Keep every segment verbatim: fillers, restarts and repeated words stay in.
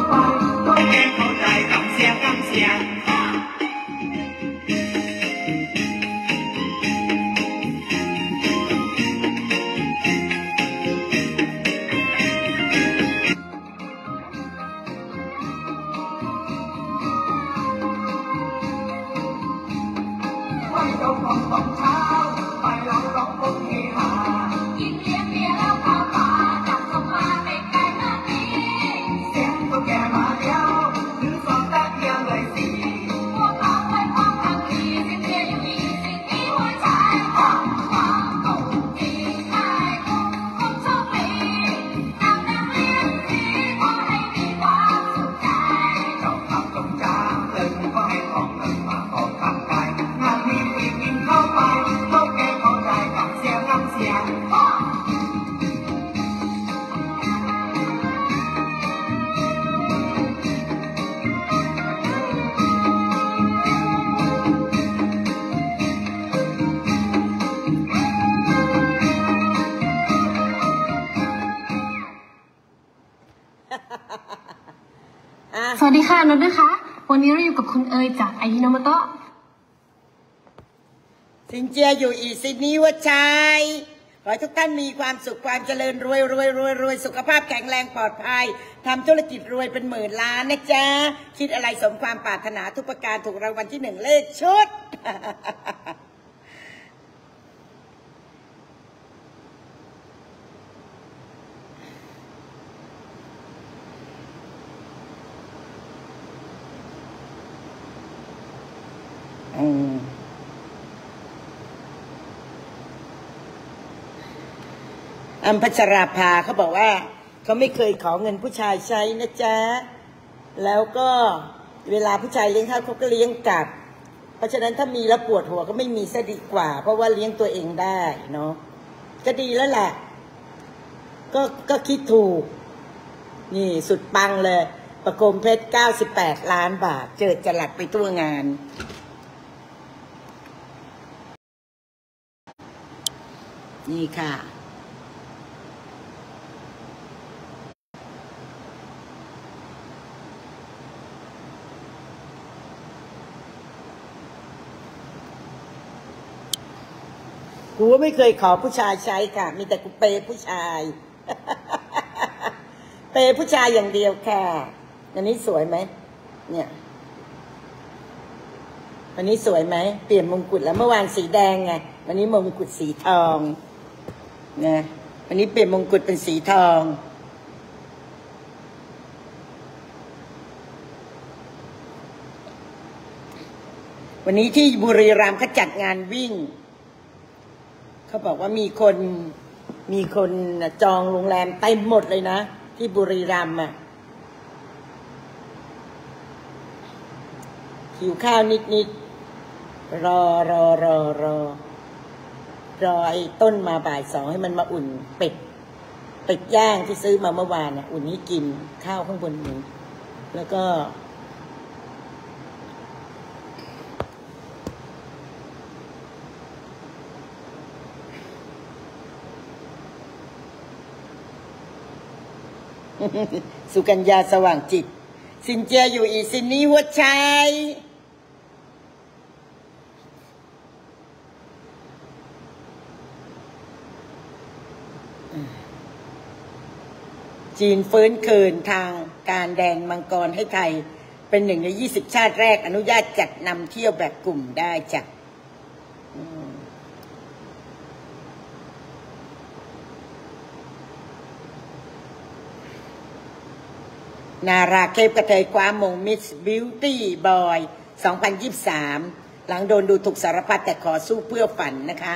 ไป都แค่เข้าใจคำเสียงคำเสียงไม่ต้องมองตอนเช้าไปร้องร้องคงเฮฮากินเลี้ยงเบียร์แล้วข้าวปลาจับส่งมาเป็นไก่นาทีเสียงตัวแก่มาเดียวหรือสองแป๊บเดียวเลยสิพวกเราไปพร้อมกันทีสิ่งเดียวอยู่อีกสิ่งที่หัวใจต้องความตกที่ใจคงคงโชคดีนำนักเรียนที่ขอให้มีความสุขใจเจ้าทำจงจางเลยก็ให้ของเงินมาออกทางกายงานนี้อีกกินเข้าไปเขาแก่เข้าใจกับเสียงน้ำเสียงสวัสดีค่ะนุชนะคะ วันนี้เราอยู่กับคุณเอยจากอายิโนโมโตะสินเจียอยู่อีซิดนีย์วัชชัยขอให้ทุกท่านมีความสุขความเจริญรวยรวยรวยรวยสุขภาพแข็งแรงปลอดภัยทำธุรกิจรวยเป็นหมื่นล้านนะจ๊ะคิดอะไรสมความปรารถนาทุกประการถูกรางวัลที่หนึ่งเลขชุด อืมอัมพัชราภาเขาบอกว่าเขาไม่เคยขอเงินผู้ชายใช้นะจ๊ะแล้วก็เวลาผู้ชายเลี้ยงข้าวเขาก็เลี้ยงกลับเพราะฉะนั้นถ้ามีแล้วปวดหัวก็ไม่มีซะดีกว่าเพราะว่าเลี้ยงตัวเองได้เนาะก็ดีแล้วแหละก็ก็คิดถูกนี่สุดปังเลยประโคมเพชรเก้าสิบแปดล้านบาทเจิดจรัสไปทั่วงานนี่ค่ะกูว่าไม่เคยขอผู้ชายใช้ค่ะมีแต่กูเปย์ผู้ชาย เปย์ผู้ชายอย่างเดียวค่ะอันนี้สวยไหมเนี่ยวันนี้สวยไหมเปลี่ยนมงกุฎแล้วเมื่อวานสีแดงไงวันนี้มงกุฎสีทองนะวันนี้เปลี่ยนมงกุฎเป็นสีทองวันนี้ที่บุรีรัมย์เขาจัดงานวิ่งเขาบอกว่ามีคนมีคนจองโรงแรมเต็มหมดเลยนะที่บุรีรัมย์อ่ะหิวข้าวนิดๆรอรอรอรอรอไอ้ต้นมาบ่ายสองให้มันมาอุ่นเป็ดเป็ดย่างที่ซื้อมาเมื่อวานน่ะอุ่นให้กินข้าวข้างบนนี้แล้วก็สุกัญญาสว่างจิตสินเจียอยู่อีซินนี่หัวใจจีนฟื้นคืนทางการแดนมังกรให้ไทยเป็นหนึ่งในยี่สิบชาติแรกอนุญาตจัดนำเที่ยวแบบกลุ่มได้จ้ะนาราเคปกระเทยคว้ามงมิสบิวตี้บอยสองพันยี่สิบสามหลังโดนดูถูกสารพัดแต่ขอสู้เพื่อฝันนะคะ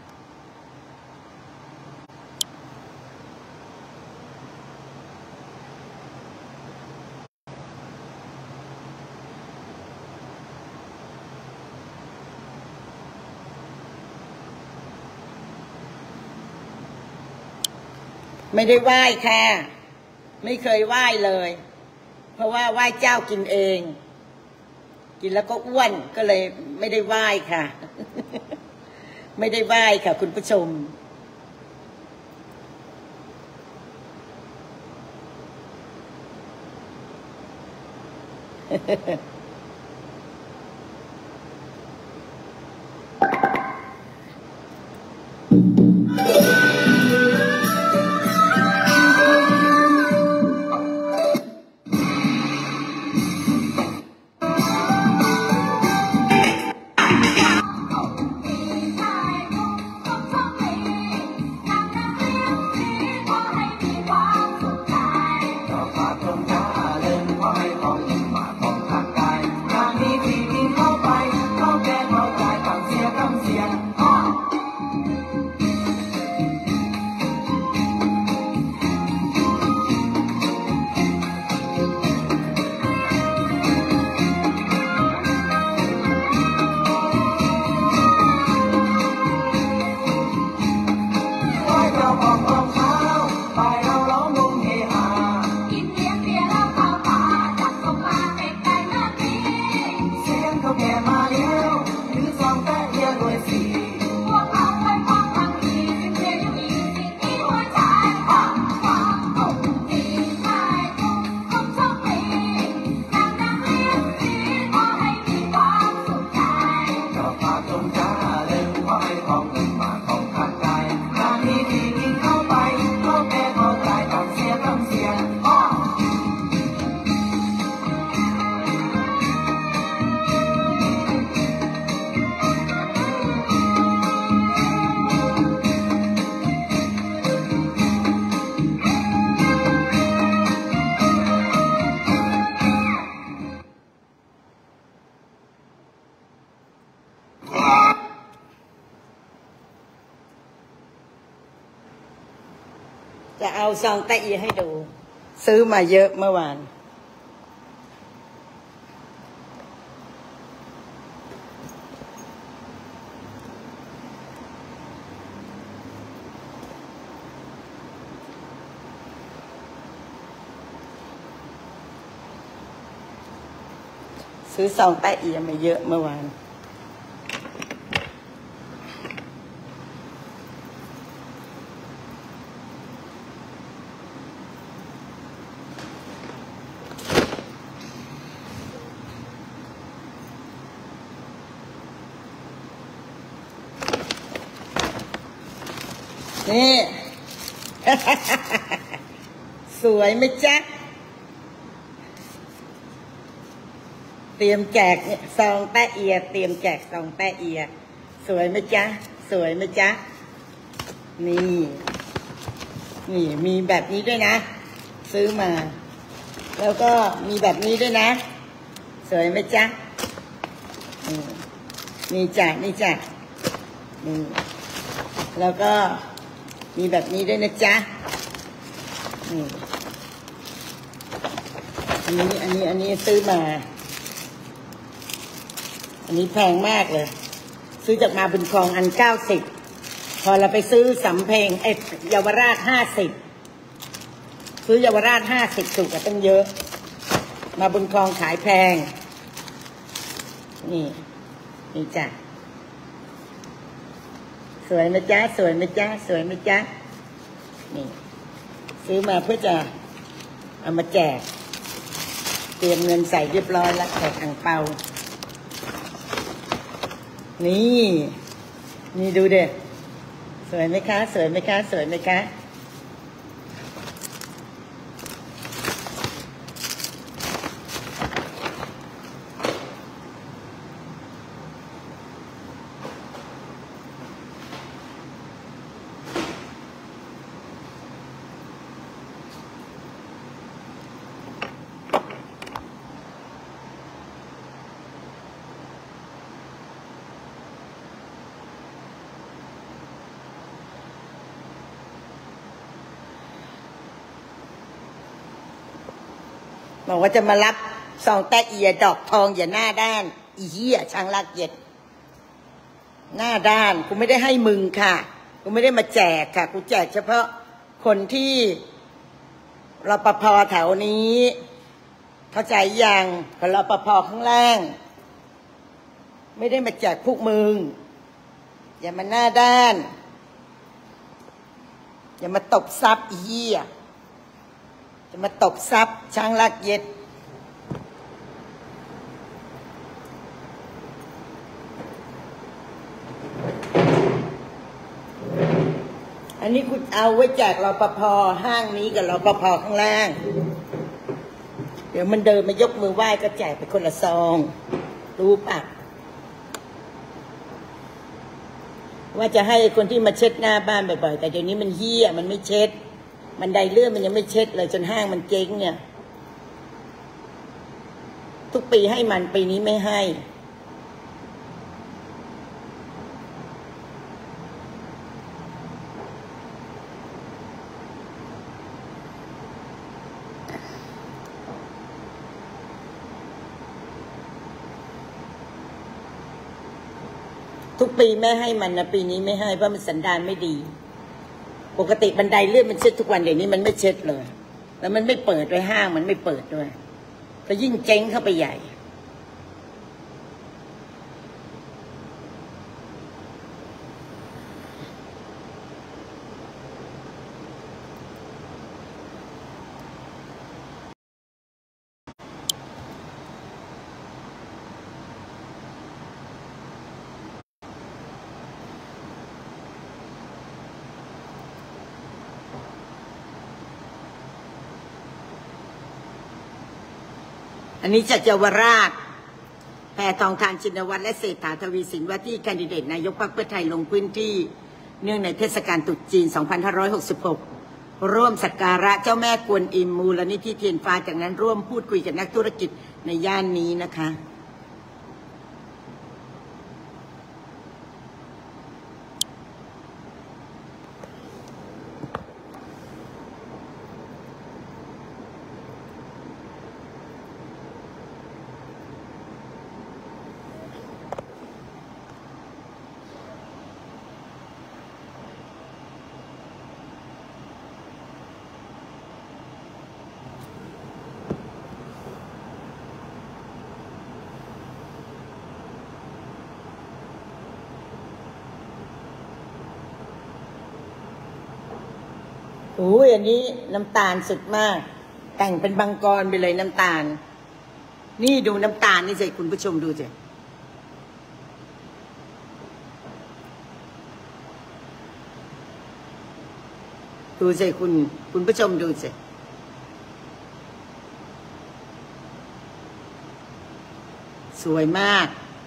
ไม่ได้ไหว้ค่ะไม่เคยไหว้เลยเพราะว่าไหว้เจ้ากินเองกินแล้วก็อ้วนก็เลยไม่ได้ไหว้ค่ะไม่ได้ไหว้ค่ะคุณผู้ชมจะเอาซองแตะอีให้ดูซื้อมาเยอะเมื่อวานซื้อซองแตะอีมาเยอะเมื่อวานนี่ สวยไหมจ๊ะเตรียมแจกซองแปะเอียเตรียมแจกซองแปะเอียสวยไหมจ๊ะสวยไหมจ๊ะนี่นี่มีแบบนี้ด้วยนะซื้อมาแล้วก็มีแบบนี้ด้วยนะสวยไหมจ๊ะนี่จ้ะนี่จ้ะนี่แล้วก็มีแบบนี้ด้วยนะจ๊ะนี่อันนี้อันนี้อันนี้ซื้อมาอันนี้แพงมากเลยซื้อจากมาบุญครองอันเก้าสิบพอเราไปซื้อสำเพ็งเอ็ดเยาวราชห้าสิบซื้อเยาวราชห้าสิบถูกกว่าตั้งเยอะมาบุญครองขายแพงนี่นี่จ้ะสวยไหมจ๊ะสวยไหมจ๊ะสวยไหมจ๊ะนี่ซื้อมาเพื่อจะเอามาแจกเตรียมเงินใส่เรียบร้อยแล้วแจกอั่งเปานี่นี่ดูเด็สวยไหมคะสวยไหมคะสวยไหมคะบอกว่าจะมารับซองแตะเอียดอกทองอย่าหน้าด้านอีเหี้ยช่างลากเย็ดหน้าด้านกูไม่ได้ให้มึงค่ะกูไม่ได้มาแจกค่ะกูแจกเฉพาะคนที่รปภ.แถวนี้เข้าใจยังกับรปภ.ข้างล่างไม่ได้มาแจกพวกมึงอย่ามาหน้าด้านอย่ามาตบซับอีเหี้ยจะมาตบซับช่างลากเย็ดอันนี้คุณเอาไว้แจกรปภห้างนี้กับรปภข้างล่างเดี๋ยวมันเดินมายกมือไหว้ก็แจกไปคนละซองรู้ปะว่าจะให้คนที่มาเช็ดหน้าบ้านบ่อยๆแต่เดี๋ยวนี้มันเหี้ยมันไม่เช็ดมันไดเลื่อนมันยังไม่เช็ดเลยจนห้างมันเจ๊งเนี่ยทุกปีให้มันปีนี้ไม่ให้ทุกปีแม่ให้มันนะปีนี้ไม่ให้เพราะมันสันดานไม่ดีปกติบันไดเลื่อนมันเช็ดทุกวันเดี๋ยวนี้มันไม่เช็ดเลยแล้วมันไม่เปิดด้วยห้างมันไม่เปิดด้วยก็ยิ่งเจ๊งเข้าไปใหญ่อันนี้จากเยาวราชแพทองทานชินวัตรและเศรษฐาทวีสินว่าที่แคนดิเดตนายกพรรคเพื่อไทยลงพื้นที่เนื่องในเทศกาลตรุษจีน สองพันห้าร้อยหกสิบหก ร่วมสักการะเจ้าแม่กวนอิมมูลนิธิเทียนฟ้าจากนั้นร่วมพูดคุยกับนักธุรกิจในย่านนี้นะคะโอ้ยอันนี้น้ำตาลสุดมากแต่งเป็นบังกรไปเลยน้ำตาลนี่ดูน้ำตาลนี่สิคุณผู้ชมดูสิดูสิคุณคุณผู้ชมดูสิสวยมาก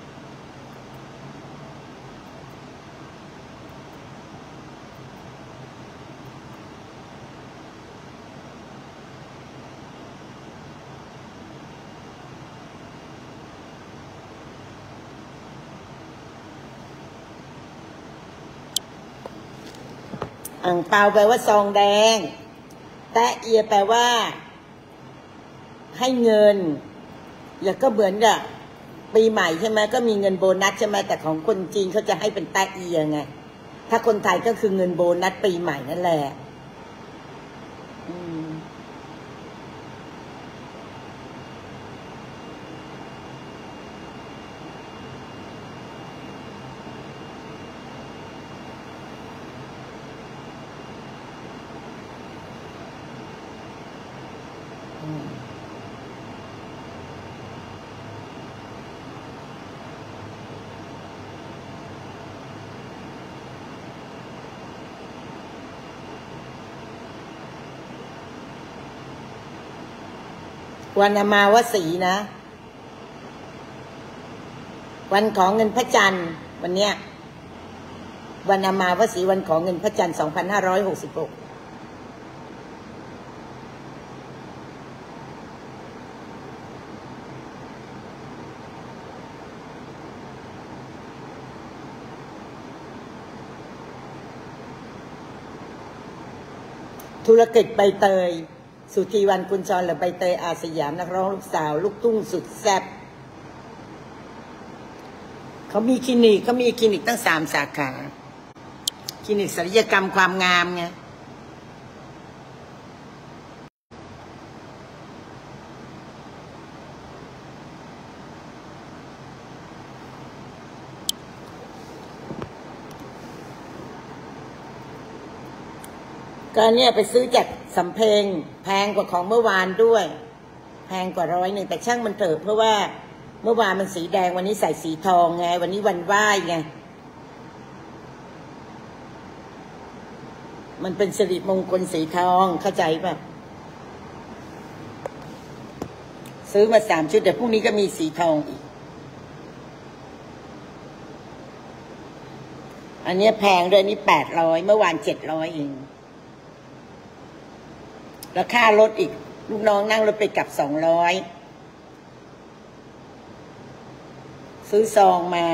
อ่างเปาแปลว่าซองแดงแตะเอียแปลว่าให้เงินแล้วก็เหมือนกับปีใหม่ใช่ไหมก็มีเงินโบนัสใช่ไหมแต่ของคนจีนเขาจะให้เป็นแตะเอียไงถ้าคนไทยก็คือเงินโบนัสปีใหม่นั่นแหละวันอมาวสีนะวันของเงินพระจันทร์วันเนี้ยวันอมาวสีวันของเงินพระจันทร์สองพันห้าร้อยหกสิบหกธุรกิจใบเตยสุธีวรรณกุญชรหรือใบเตยอาสยามนักร้องลูกสาวลูกทุ่งสุดแซ่บเขามีคลินิกเขามีคลินิกตั้งสามสาขาคลินิกศัลยกรรมความงามไงก็เนี่ยไปซื้อจากสำเพ็งแพงกว่าของเมื่อวานด้วยแพงกว่าร้อยหนึ่งแต่ช่างมันเถอะเพราะว่าเมื่อวานมันสีแดงวันนี้ใส่สีทองไงวันนี้วันไหว้ไงมันเป็นสิริมงคลสีทองเข้าใจป่ะซื้อมาสามชุดเดี๋ยวพรุ่งนี้ก็มีสีทองอีกอันนี้แพงด้วยนี่แปดร้อยเมื่อวานเจ็ดร้อยเองแล้วค่ารถอีกลูกน้องนั่งรถไปกลับสองร้อยซื้อซองมา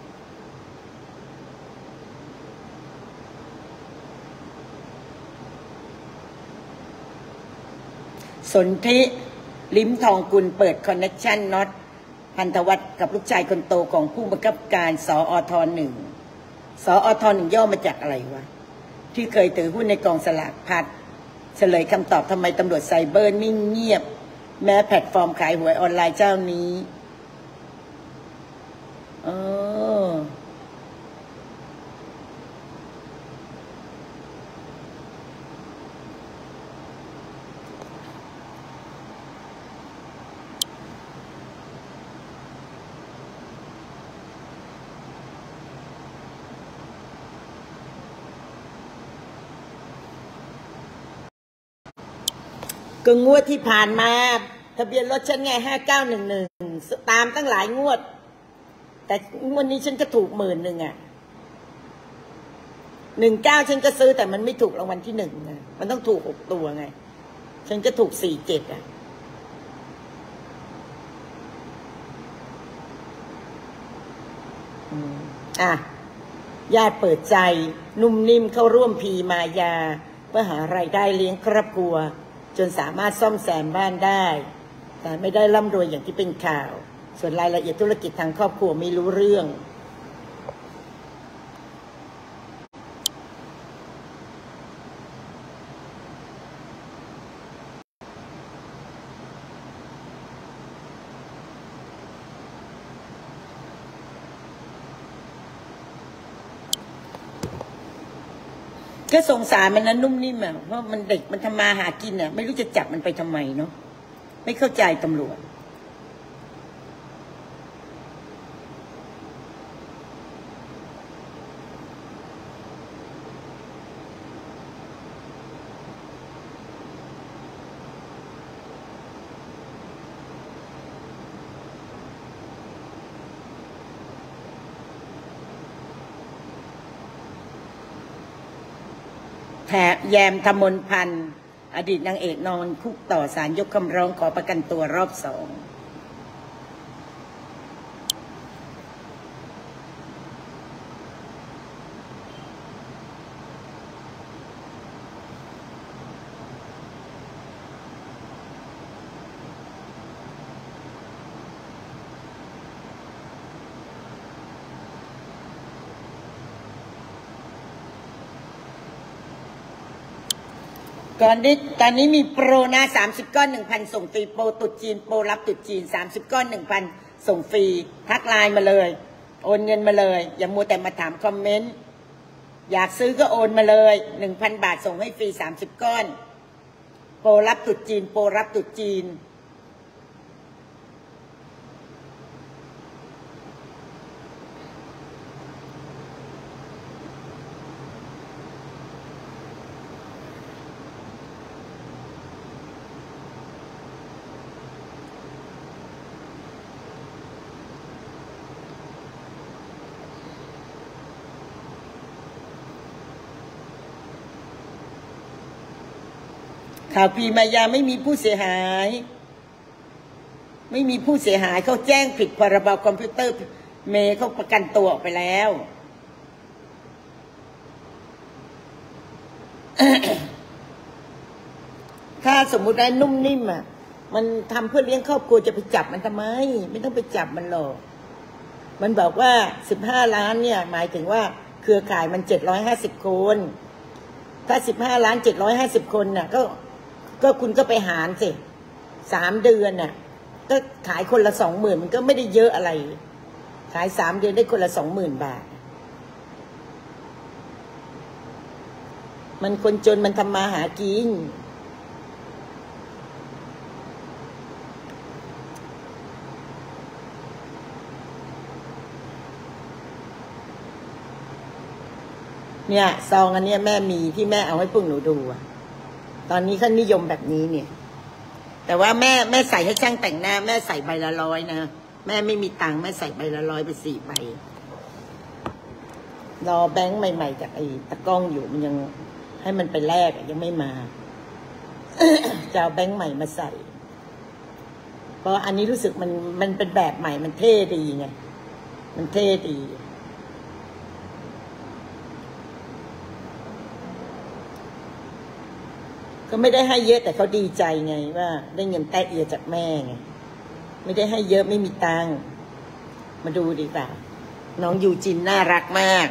สนธิลิ้มทองกุลเปิดคอนเนคชั่นน็อตพันธวัฒน์กับลูกชายคนโตของผู้บังคับการสอทหนึ่งสอทหนึ่งย่อมาจากอะไรวะที่เคยถือหุ้นในกองสลากพัดเฉลยคำตอบทำไมตำรวจไซเบอร์นิ่งเงียบแม้แพลตฟอร์มขายหวยออนไลน์เจ้านี้เออก็งวดที่ผ่านมาทะเบียนรถฉันไงห้าเก้าหนึ่งหนึ่งตามตั้งหลายงวดแต่งวดนี้ฉันก็ถูกหมื่นหนึ่งอ่ะหนึ่งเก้าฉันก็ซื้อแต่มันไม่ถูกรางวัลที่หนึ่งไงมันต้องถูกหกตัวไงฉันก็ถูกสี่เจ็ดอ่ะอ่ะญาติเปิดใจนุ่มนิ่มเข้าร่วมพีมายาเพื่อหารายได้เลี้ยงครอบครัวจนสามารถซ่อมแซมบ้านได้แต่ไม่ได้ร่ำรวยอย่างที่เป็นข่าวส่วนรายละเอียดธุรกิจทางครอบครัวไม่รู้เรื่องก็สงสารมันนะนุ่มนิ่มอ่ะเพราะมันเด็กมันทำมาหากินอ่ะไม่รู้จะจับมันไปทำไมเนาะไม่เข้าใจตำรวจแถบแยมธมนพันธ์อดีตนางเอกนอนคุกต่อศาลยกคำร้องขอประกันตัวรอบสองก่อนนี้ตอนนี้มีโปรนะสามสิบก้อนหนึ่งพันส่งฟรีโปรตุดจีนโปรรับตุดจีนสามสิบก้อนหนึ่งพันส่งฟรีทักไลน์มาเลยโอนเงินมาเลยอย่ามัวแต่มาถามคอมเมนต์อยากซื้อก็โอนมาเลยหนึ่งพันบาทส่งให้ฟรีสามสิบก้อนโปรรับตุดจีนโปรรับตุดจีนข่าวพีมายาไม่มีผู้เสียหายไม่มีผู้เสียหายเขาแจ้งผิดพรบคอมพิวเตอร์เมย์เขาประกันตัวออกไปแล้ว ถ้าสมมุติได้นุ่มนิ่มอ่ะมันทำเพื่อเลี้ยงครอบครัวจะไปจับมันทำไมไม่ต้องไปจับมันหรอกมันบอกว่าสิบห้าล้านเนี่ยหมายถึงว่าเครือข่ายมันเจ็ดร้อยห้าสิบคนถ้าสิบห้าล้านเจ็ดร้อยห้าสิบคนน่ะก็ก็คุณก็ไปหารสิสามเดือนน่ะก็ขายคนละสองหมื่นมันก็ไม่ได้เยอะอะไรขายสามเดือนได้คนละสองหมื่นบาทมันคนจนมันทำมาหากินเนี่ยซองอันเนี้ยแม่มีที่แม่เอาให้พวกหนูดูอะตอนนี้เขานิยมแบบนี้เนี่ยแต่ว่าแม่แม่ใส่ให้ช่างแต่งหน้าแม่ใส่ใบละร้อยนะแม่ไม่มีตังค์แม่ใส่ใบละร้อยไปสี่ใบรอแบงค์ใหม่ๆจากไอ้ตะกล้องอยู่มันยังให้มันไปแลกยังไม่มา จะเอาแบงค์ใหม่มาใส่เพราะอันนี้รู้สึกมันมันเป็นแบบใหม่มันเท่ดีไงมันเท่ดีก็ไม่ได้ให้เยอะแต่เขาดีใจไงว่าได้เงินแต้เอียจากแม่ไงไม่ได้ให้เยอะไม่มีตังค์มาดูดีกว่าน้องยูจินน่ารักมาก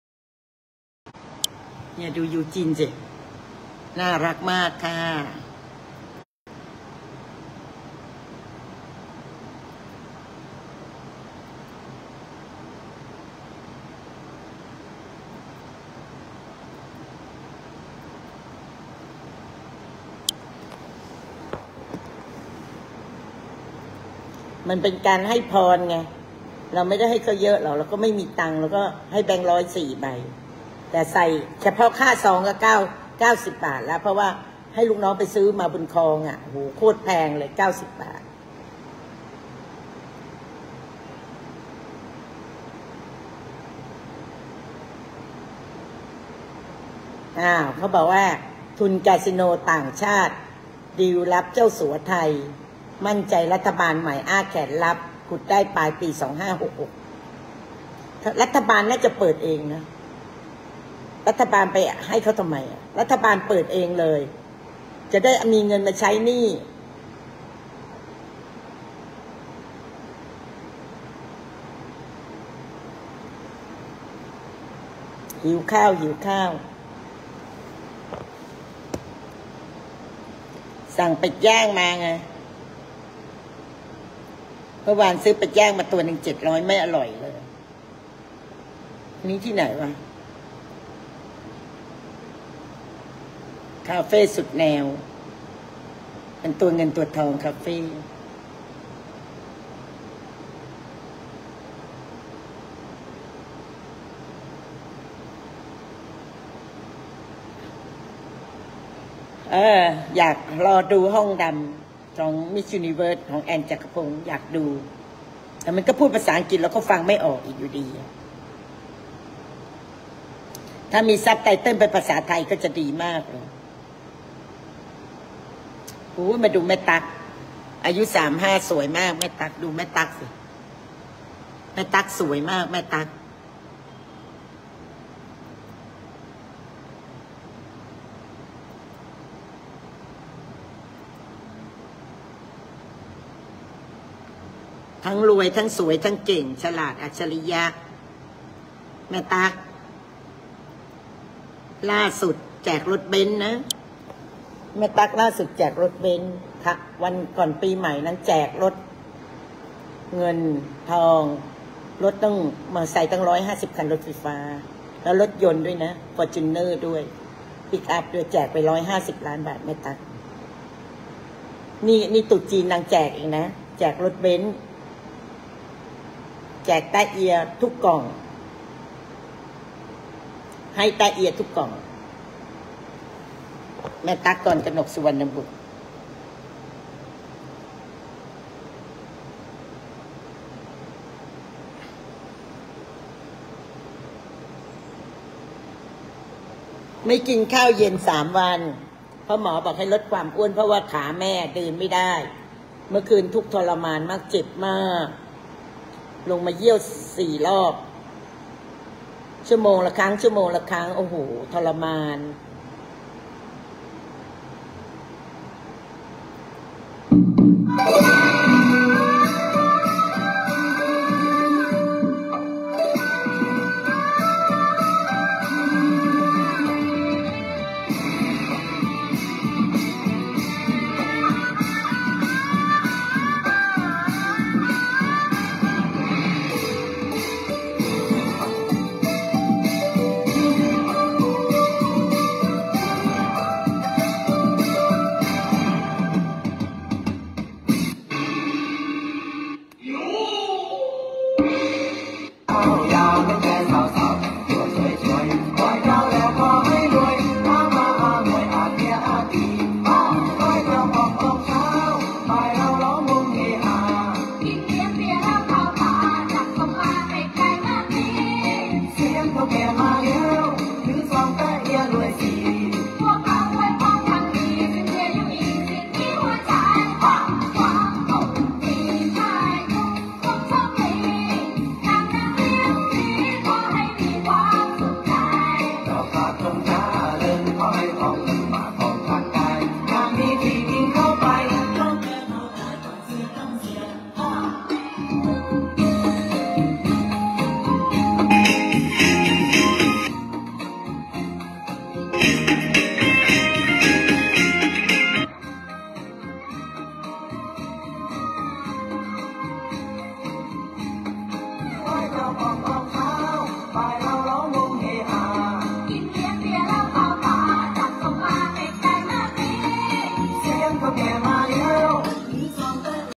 เนี่ยดูยูจินสิน่ารักมากค่ะมันเป็นการให้พรไงเราไม่ได้ให้เขาเยอะหรอกเราก็ไม่มีตังค์เราก็ให้แบงค์ร้อยสี่ใบแต่ใส่เฉพาะค่าซองก็เก้าเก้าสิบบาทแล้วเพราะว่าให้ลูกน้องไปซื้อมาบนคลองอ่ะโหโคตรแพงเลยเก้าสิบบาทอ้าวเขาบอกว่าทุนคาสิโนต่างชาติดีลรับเจ้าสัวไทยมั่นใจรัฐบาลใหม่อ้าแขนรับขุดได้ปลายปีสองห้าหกหกรัฐบาลน่าจะเปิดเองนะรัฐบาลไปให้เขาทำไมรัฐบาลเปิดเองเลยจะได้มีเงินมาใช้หนี้หิวข้าวหิวข้าวสั่งเป็ดย่างมาไงเมื่อวานซื้อเป็ดย่างมาตัวหนึ่งเจ็ดร้อยไม่อร่อยเลยนี่ที่ไหนวะคาเฟ่สุดแนวเป็นตัวเงินตัวทองคาเฟ่เอออยากรอดูห้องดำของมิสยูนิเวิร์สของแอนจักรพงศ์อยากดูแต่มันก็พูดภาษาอังกฤษแล้วก็ฟังไม่ออกอีกอยู่ดีถ้ามีซับไตเติ้ลเป็นภาษาไทยก็จะดีมากเลยโอ้มาดูแม่ตั๊กอายุสามห้าสวยมากแม่ตั๊กดูแม่ตั๊กสิแม่ตั๊กสวยมากแม่ตั๊กทั้งรวยทั้งสวยทั้งเก่งฉลาดอัจฉริยะแม่ตั๊กล่าสุดแจกรถเบนซ์นะแม่ตั๊กล่าสุดแจกรถเบนซ์ค่ะวันก่อนปีใหม่นั้นแจกรถเงินทองรถต้องมาใส่ตั้งร้อยห้าสิบคันรถไฟฟ้าแล้วรถยนต์ด้วยนะฟอร์จูเนอร์ด้วยปิกอัพด้วยแจกไปร้อยห้าสิบล้านบาทแม่ตั๊กนี่นี่ตุ๊จีนนางแจกเองนะแจกรถเบนซ์แจกแตะเอียทุกกล่องให้แตะเอียทุกกล่องแม่ตั๊กก่อนกนกสุวรรณบุตรไม่กินข้าวเย็นสามวันเพราะหมอบอกให้ลดความอ้วนเพราะว่าขาแม่เดินไม่ได้เมื่อคืนทุกทรมานมากเจ็บมากลงมาเยี่ยวสี่รอบชั่วโมงละครั้งชั่วโมงละครั้งโอ้โหทรมานของรองเท้าไป